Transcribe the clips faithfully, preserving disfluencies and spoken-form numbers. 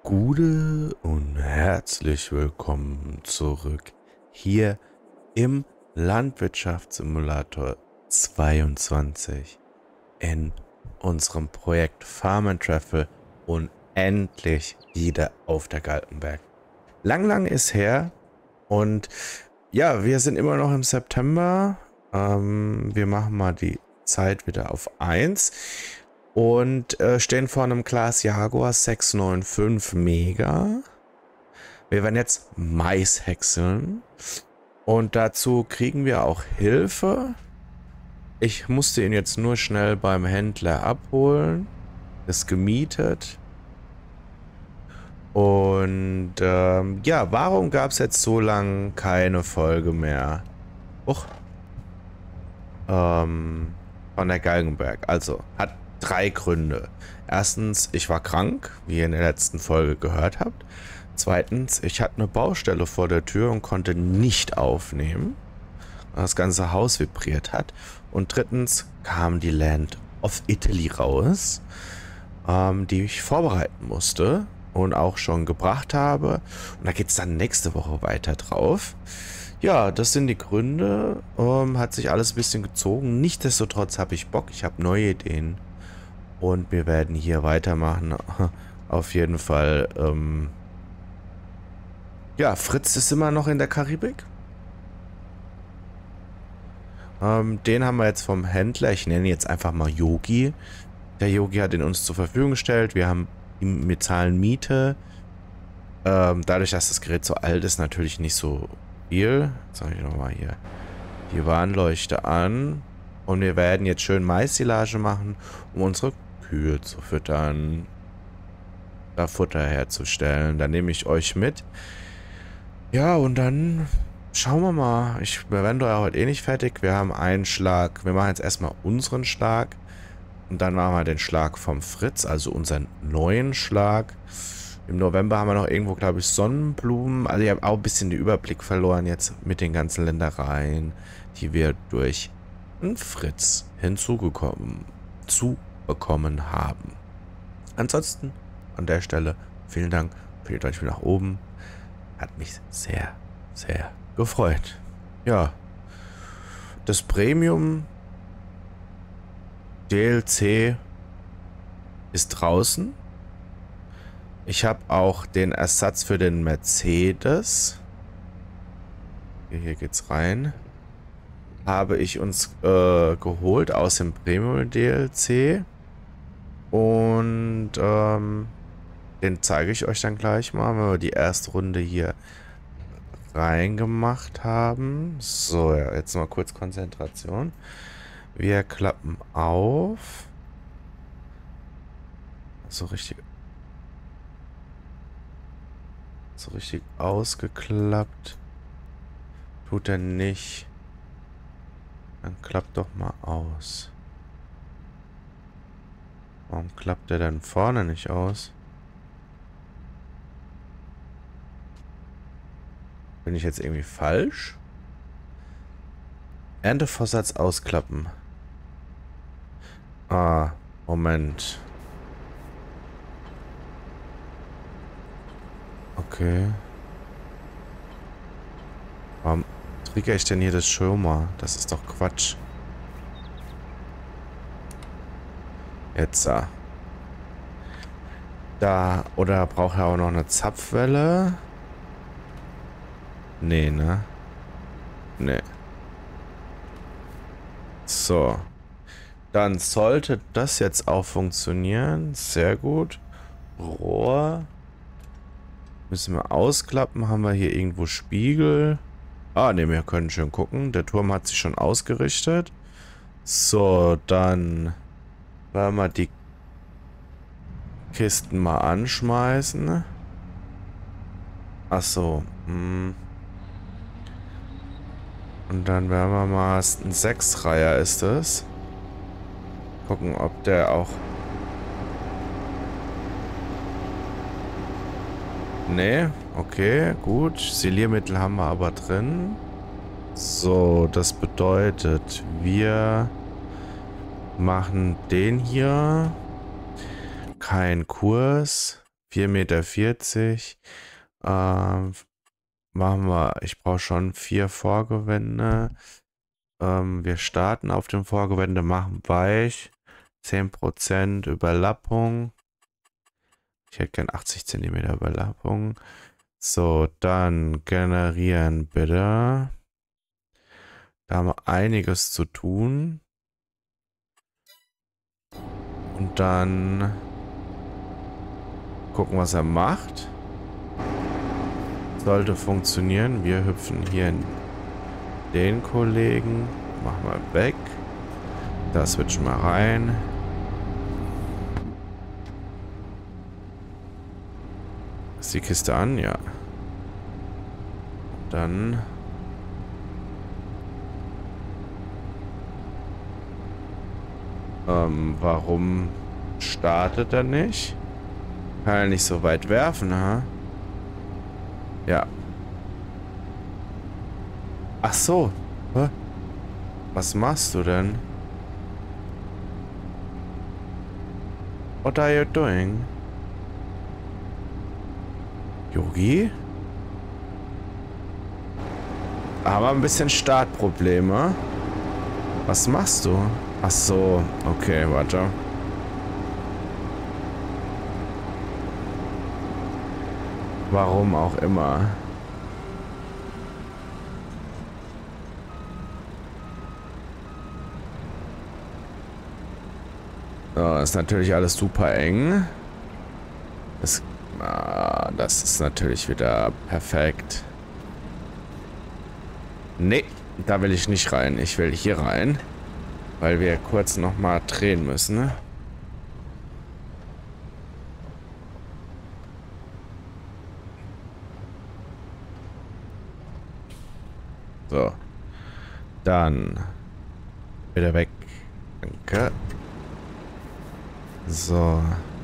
Gute und herzlich willkommen zurück hier im Landwirtschaftssimulator zweiundzwanzig in unserem Projekt Farm and Travel und endlich wieder auf der Galgenberg. Lang, lang ist her und ja, wir sind immer noch im September. Ähm, wir machen mal die Zeit wieder auf eins. Und äh, stehen vor einem Claas Jaguar sechs neun fünf Mega. Wir werden jetzt Mais häckseln. Und dazu kriegen wir auch Hilfe. Ich musste ihn jetzt nur schnell beim Händler abholen. Ist gemietet. Und ähm, ja, warum gab es jetzt so lange keine Folge mehr? Uch. Ähm, von der Galgenberg. Also, hat drei Gründe. Erstens, ich war krank, wie ihr in der letzten Folge gehört habt. Zweitens, ich hatte eine Baustelle vor der Tür und konnte nicht aufnehmen, weil das ganze Haus vibriert hat. Und drittens kam die Land of Italy raus, ähm, die ich vorbereiten musste und auch schon gebracht habe. Und da geht es dann nächste Woche weiter drauf. Ja, das sind die Gründe. Ähm, hat sich alles ein bisschen gezogen. Nichtsdestotrotz habe ich Bock. Ich habe neue Ideen. Und wir werden hier weitermachen. Auf jeden Fall. Ähm ja, Fritz ist immer noch in der Karibik. Ähm, den haben wir jetzt vom Händler. Ich nenne ihn jetzt einfach mal Yogi. Der Yogi hat ihn uns zur Verfügung gestellt. Wir haben ihm, wir zahlen Miete. Ähm, dadurch, dass das Gerät so alt ist, natürlich nicht so viel. Jetzt sage ich nochmal hier die Warnleuchte an. Und wir werden jetzt schön Maissilage machen, um unsere Kühe zu füttern. Da Futter herzustellen. Dann nehme ich euch mit. Ja, und dann schauen wir mal. Ich, wir werden doch ja heute eh nicht fertig. Wir haben einen Schlag. Wir machen jetzt erstmal unseren Schlag. Und dann machen wir den Schlag vom Fritz, also unseren neuen Schlag. Im November haben wir noch irgendwo, glaube ich, Sonnenblumen. Also ich habe auch ein bisschen den Überblick verloren jetzt mit den ganzen Ländereien, die wir durch Fritz hinzugekommen zu bekommen haben. Ansonsten an der Stelle vielen Dank für die Daumen nach oben. Hat mich sehr, sehr gefreut. Ja, das Premium D L C ist draußen. Ich habe auch den Ersatz für den Mercedes. Hier, hier geht's rein. Habe ich uns äh, geholt aus dem Premium D L C. Und ähm, den zeige ich euch dann gleich mal, wenn wir die erste Runde hier reingemacht haben. So, ja, jetzt mal kurz Konzentration. Wir klappen auf. So richtig. So richtig ausgeklappt. Tut er nicht. Dann klappt doch mal aus. Warum klappt der denn vorne nicht aus? Bin ich jetzt irgendwie falsch? Erntevorsatz ausklappen. Ah, Moment. Okay. Warum triggere ich denn hier das Schirmer? Das ist doch Quatsch. Jetzt da. Da, oder braucht er auch noch eine Zapfwelle? Nee, ne? Nee. So. Dann sollte das jetzt auch funktionieren. Sehr gut. Rohr. Müssen wir ausklappen. Haben wir hier irgendwo Spiegel? Ah, ne, wir können schön gucken. Der Turm hat sich schon ausgerichtet. So, dann werden wir die Kisten mal anschmeißen. Ach so. Hm. Und dann werden wir mal... Ein Sechsreiher ist es. Gucken, ob der auch... Nee, okay, gut. Siliermittel haben wir aber drin. So, das bedeutet, wir machen den hier. Kein Kurs. vier Meter vierzig. Ähm, machen wir, ich brauche schon vier Vorgewände. Ähm, wir starten auf dem Vorgewände, machen weich. zehn Prozent Überlappung. Ich hätte gern achtzig Zentimeter Überlappung. So, dann generieren bitte. Da haben wir einiges zu tun. Und dann gucken, was er macht. Sollte funktionieren. Wir hüpfen hier in den Kollegen. Machen wir weg. Da switchen wir rein. Ist die Kiste an? Ja. Dann... Ähm, warum startet er nicht? Kann er nicht so weit werfen, ha? Ja. Ach so. Hä? Was machst du denn? What are you doing? Yogi? Aber ein bisschen Startprobleme. Was machst du? Ach so, okay, warte. Warum auch immer. So, ist natürlich alles super eng. Das, ah, das ist natürlich wieder perfekt. Nee, da will ich nicht rein. Ich will hier rein. Weil wir kurz nochmal drehen müssen. Ne? So. Dann. Wieder weg. Danke. So.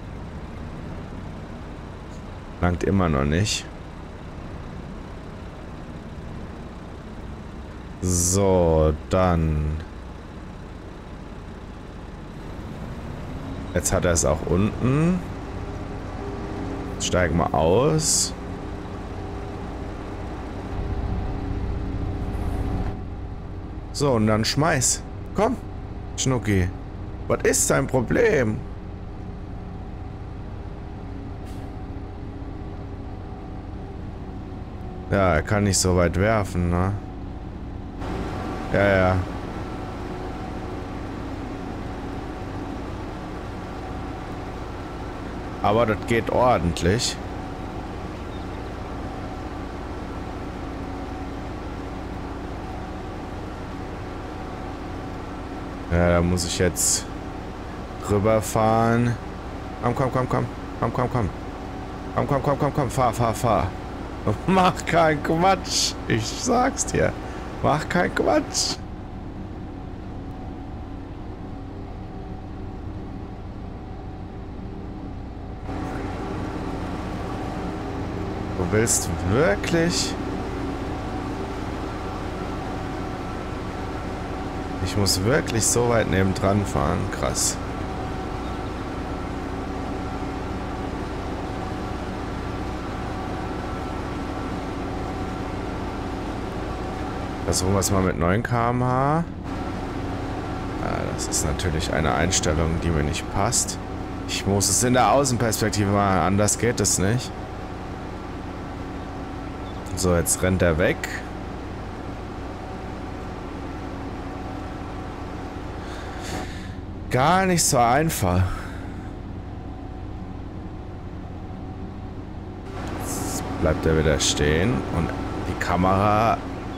Langt immer noch nicht. So, dann. Jetzt hat er es auch unten. Jetzt steigen wir aus. So, und dann schmeiß. Komm, Schnucki. Was ist dein Problem? Ja, er kann nicht so weit werfen, ne? Ja, ja. Aber das geht ordentlich. Ja, da muss ich jetzt rüberfahren. Komm, komm, komm, komm. Komm, komm, komm. Komm, komm, komm, komm, komm. Fahr, fahr, fahr. Mach keinen Quatsch. Ich sag's dir. Mach keinen Quatsch. Du willst wirklich... Ich muss wirklich so weit nebendran fahren. Krass. Versuchen wir es mal mit neun Kilometer pro Stunde. Ja, das ist natürlich eine Einstellung, die mir nicht passt. Ich muss es in der Außenperspektive machen, anders geht es nicht. So, jetzt rennt er weg. Gar nicht so einfach. Jetzt bleibt er wieder stehen und die Kamera...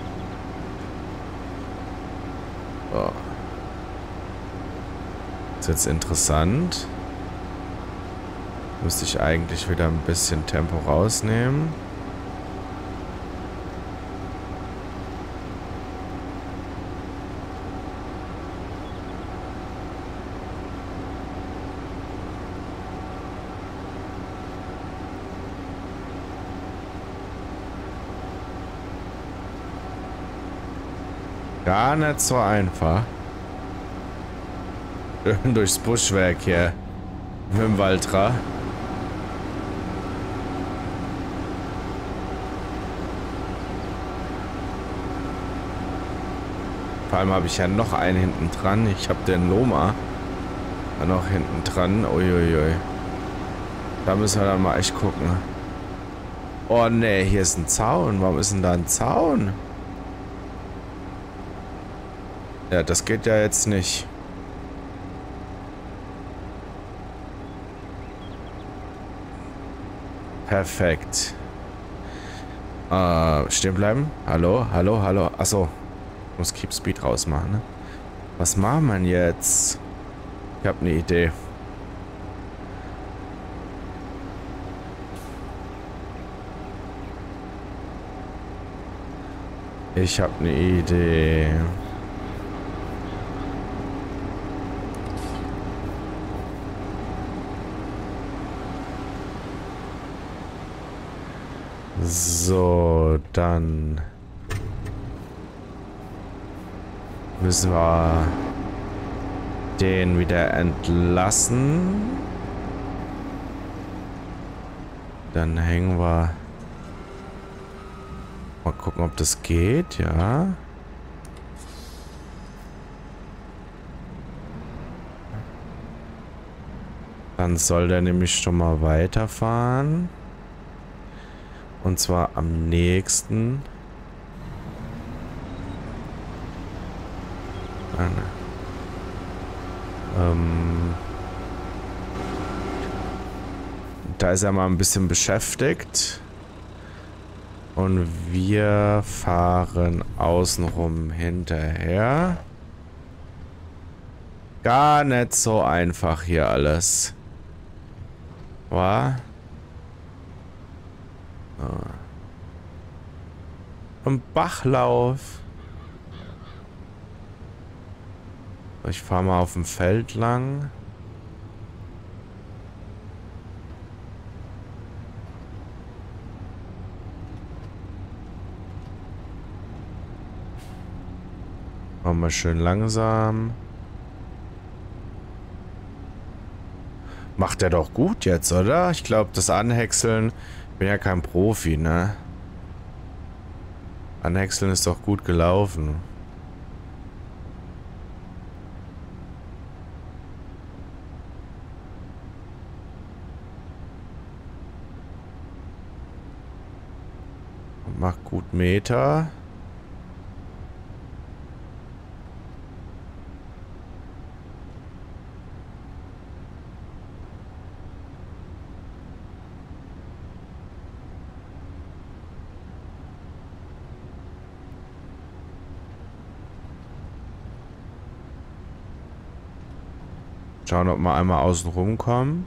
Oh. Jetzt wird's interessant. Müsste ich eigentlich wieder ein bisschen Tempo rausnehmen. Gar nicht so einfach. Durchs Buschwerk hier. Mit dem Waltra. Vor allem habe ich ja noch einen hinten dran. Ich habe den Loma noch hinten dran. Uiuiui. Da müssen wir dann mal echt gucken. Oh ne, hier ist ein Zaun. Warum ist denn da ein Zaun? Ja, das geht ja jetzt nicht. Perfekt. Äh, stehen bleiben. Hallo, hallo, hallo. Achso. Ich muss Keep Speed rausmachen, ne? Was machen wir jetzt? Ich habe eine Idee. Ich habe eine Idee. So, dann müssen wir den wieder entlassen. Dann hängen wir. Mal gucken, ob das geht, ja. Dann soll der nämlich schon mal weiterfahren. Und zwar am nächsten. Ah, ne. ähm, da ist er mal ein bisschen beschäftigt. Und wir fahren außenrum hinterher. Gar nicht so einfach hier alles. War? Ein Bachlauf. Ich fahre mal auf dem Feld lang. Machen wir schön langsam. Macht er doch gut jetzt, oder? Ich glaube, das Anhäckseln... Ich bin ja kein Profi, ne? Anhäckseln ist doch gut gelaufen. Macht gut Meter. Schauen, ob wir einmal außen rumkommen.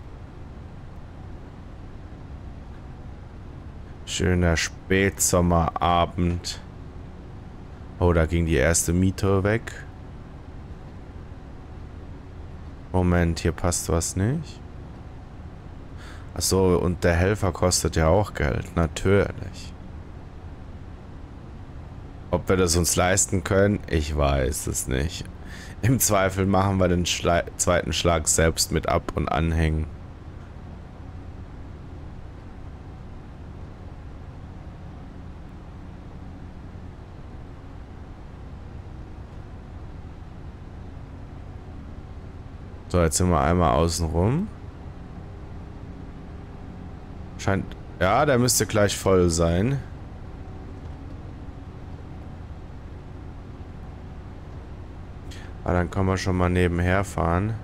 Schöner Spätsommerabend. Oh, da ging die erste Miete weg. Moment, hier passt was nicht. Achso, und der Helfer kostet ja auch Geld. Natürlich. Ob wir das uns leisten können, ich weiß es nicht. Im Zweifel machen wir den Schla- zweiten Schlag selbst mit ab und anhängen. So, jetzt sind wir einmal außen rum. Scheint... Ja, der müsste gleich voll sein. Aber dann können wir schon mal nebenher fahren.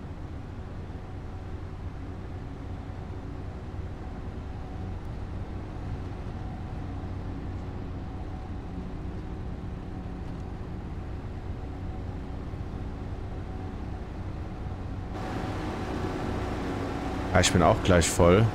Ja, ich bin auch gleich voll.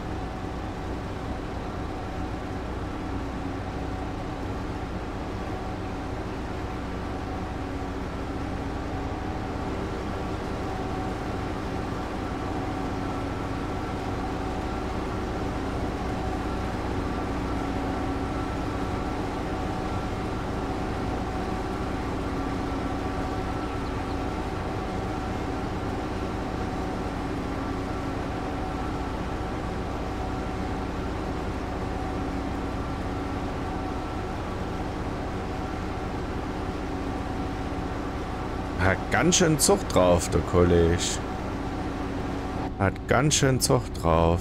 Hat ganz schön Zucht drauf, der Kollege. Hat ganz schön Zucht drauf.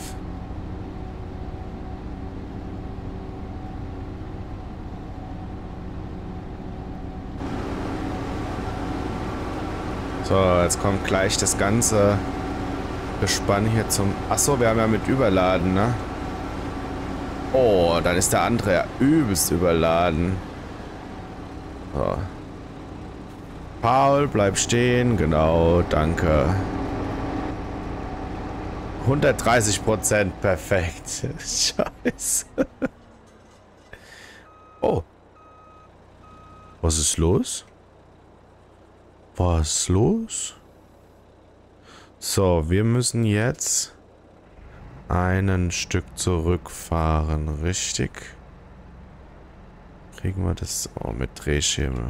So, jetzt kommt gleich das ganze Gespann hier zum... Achso, wir haben ja mit überladen, ne? Oh, dann ist der andere ja übelst überladen. So. Paul, bleib stehen. Genau, danke. hundertdreißig Prozent, perfekt. Scheiße. Oh. Was ist los? Was ist los? So, wir müssen jetzt ein Stück zurückfahren, richtig? Kriegen wir das? Oh, mit Drehschemel.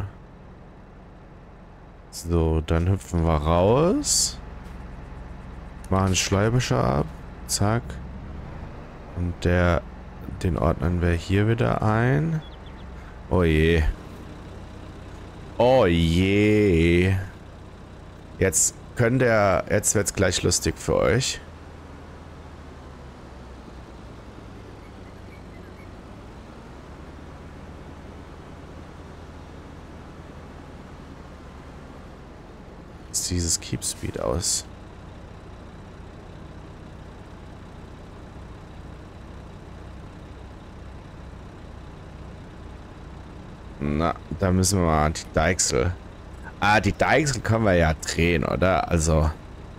So, dann hüpfen wir raus. Machen Schleibischer ab. Zack. Und der, den ordnen wir hier wieder ein. Oh je. Oh je. Jetzt könnt ihr, jetzt wird's gleich lustig für euch. Ist dieses Keep Speed aus? Na, da müssen wir mal die Deichsel. Ah, die Deichsel können wir ja drehen, oder? Also.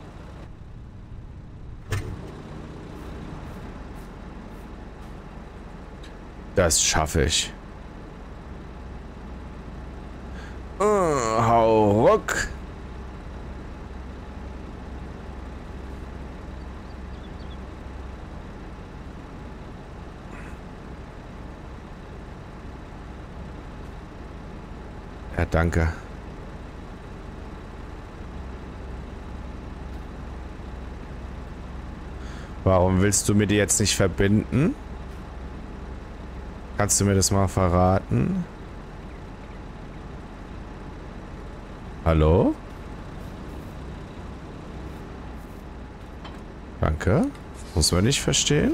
Das schaffe ich. Uh, hau ruck. Ja, danke. Warum willst du mir die jetzt nicht verbinden? Kannst du mir das mal verraten? Hallo? Danke. Muss man nicht verstehen.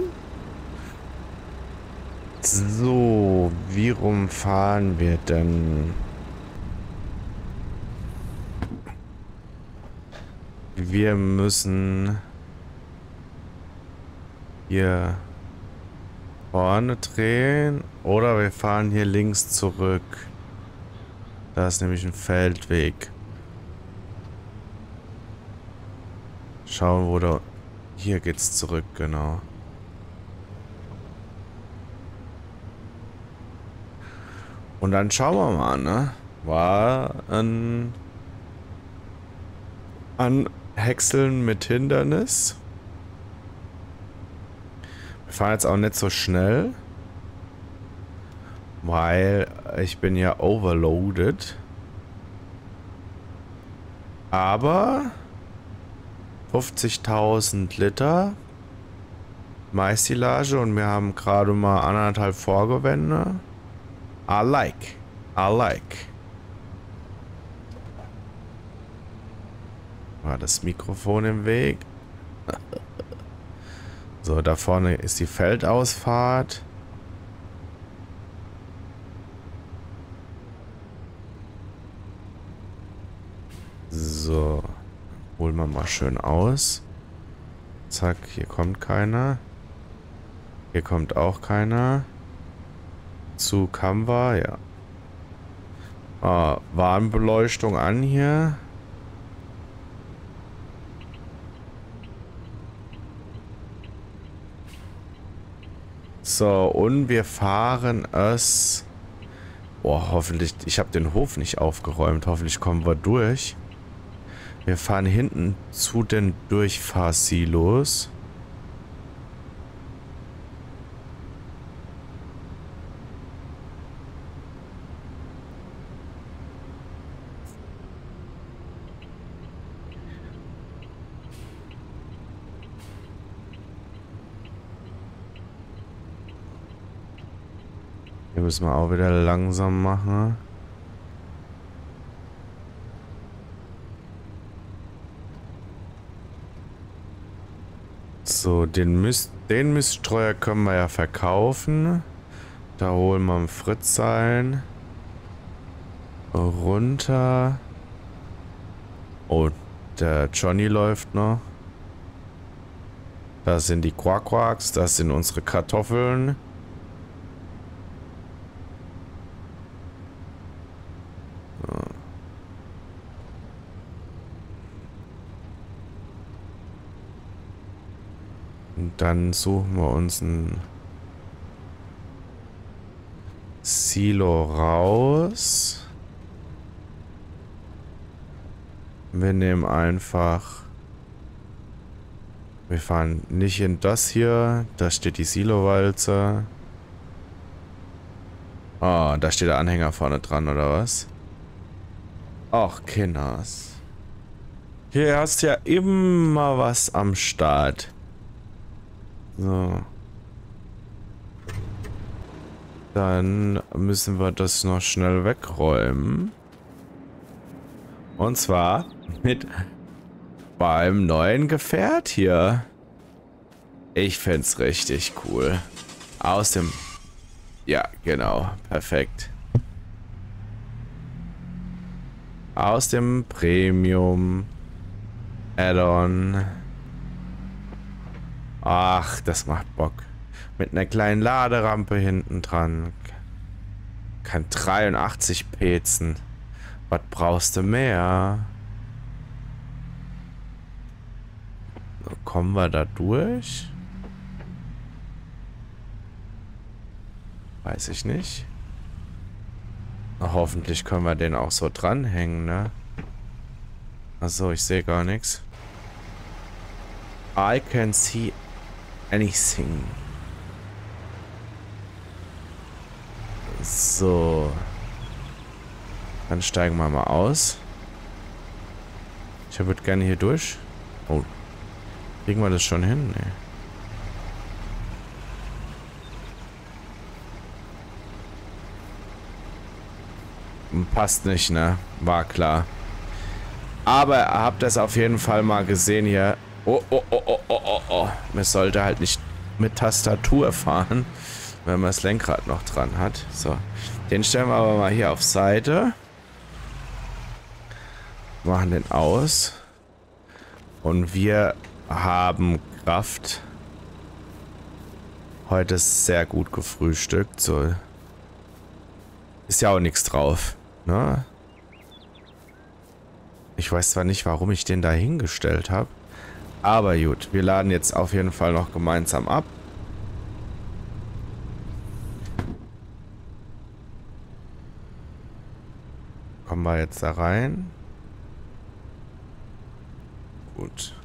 So, wie rum fahren wir denn? Wir müssen hier vorne drehen oder wir fahren hier links zurück. Da ist nämlich ein Feldweg. Schauen, wo da... Hier geht's zurück, genau. Und dann schauen wir mal, ne? War ein... An Häckseln mit Hindernis. Wir fahren jetzt auch nicht so schnell. Weil ich bin ja overloaded. Aber fünfzigtausend Liter Mais-Silage und wir haben gerade mal anderthalb Vorgewände. I like. I like. War das Mikrofon im Weg? So, da vorne ist die Feldausfahrt. So, holen wir mal schön aus. Zack, hier kommt keiner. Hier kommt auch keiner. Zu Canva, ja. Ah, Warnbeleuchtung an hier. So, und wir fahren es... Boah, hoffentlich... Ich habe den Hof nicht aufgeräumt. Hoffentlich kommen wir durch. Wir fahren hinten zu den Durchfahrsilos. Hier müssen wir auch wieder langsam machen. So, den, Mist, den Miststreuer können wir ja verkaufen. Da holen wir einen Fritzseilen. Runter. Oh, der Johnny läuft noch. Das sind die Quack-Quacks, das sind unsere Kartoffeln. So. Und dann suchen wir uns ein Silo raus. Wir nehmen einfach... Wir fahren nicht in das hier. Da steht die Silowalze. Oh, da steht der Anhänger vorne dran, oder was? Ach, Kinders. Hier hast du ja immer was am Start. So. Dann müssen wir das noch schnell wegräumen. Und zwar mit beim neuen Gefährt hier. Ich find's richtig cool. Aus dem... Ja, genau. Perfekt. Aus dem Premium Add-on. Ach, das macht Bock. Mit einer kleinen Laderampe hinten dran. Kann dreiundachtzig pezen. Was brauchst du mehr? So, kommen wir da durch? Weiß ich nicht. Na, hoffentlich können wir den auch so dranhängen, ne? Achso, ich sehe gar nichts. I can see anything. So. Dann steigen wir mal aus. Ich würde gerne hier durch. Oh. Kriegen wir das schon hin? Nee. Passt nicht, ne? War klar. Aber ihr habt das auf jeden Fall mal gesehen hier. Oh, oh, oh, oh, oh, oh, oh. Man sollte halt nicht mit Tastatur fahren, wenn man das Lenkrad noch dran hat. So. Den stellen wir aber mal hier auf Seite. Machen den aus. Und wir haben Kraft. Heute ist sehr gut gefrühstückt. So. Ist ja auch nichts drauf. Ne? Ich weiß zwar nicht, warum ich den da hingestellt habe. Aber gut, wir laden jetzt auf jeden Fall noch gemeinsam ab. Kommen wir jetzt da rein. Gut.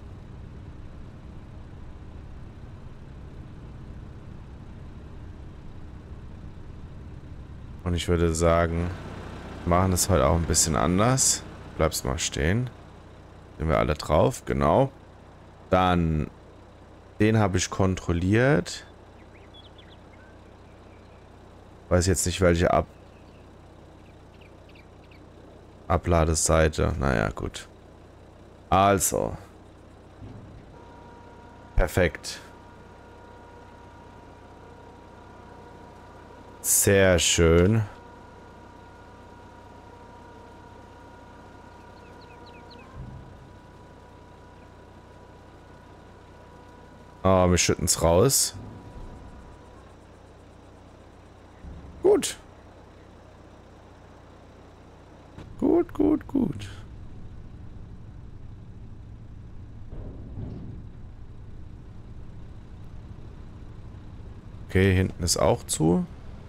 Und ich würde sagen, wir machen es heute auch ein bisschen anders. Bleibst mal stehen. Sind wir alle drauf, genau. Dann, den habe ich kontrolliert. Weiß jetzt nicht, welche Ab Abladeseite. Naja, gut. Also. Perfekt. Sehr schön. Oh, wir schütten es raus. Gut. Gut, gut, gut. Okay, hinten ist auch zu.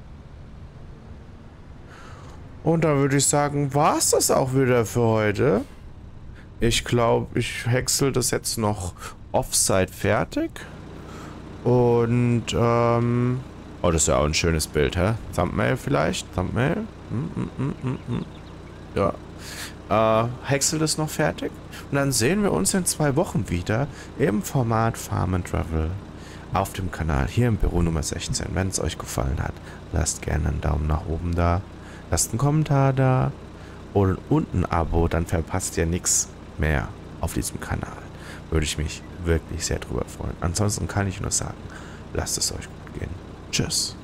Und dann würde ich sagen, war es das auch wieder für heute. Ich glaube, ich häcksel das jetzt noch Offside fertig. Und, ähm... oh, das ist ja auch ein schönes Bild, hä? Thumbnail vielleicht? Thumbnail? Hm, hm, hm, hm, hm. Ja. Äh, häcksel das noch fertig. Und dann sehen wir uns in zwei Wochen wieder im Format Farm and Travel auf dem Kanal, hier im Büro Nummer sechzehn. Wenn es euch gefallen hat, lasst gerne einen Daumen nach oben da. Lasst einen Kommentar da. Und, und ein Abo, dann verpasst ihr nichts mehr auf diesem Kanal. würde ich mich wirklich sehr drüber freuen. Ansonsten kann ich nur sagen, lasst es euch gut gehen. Tschüss.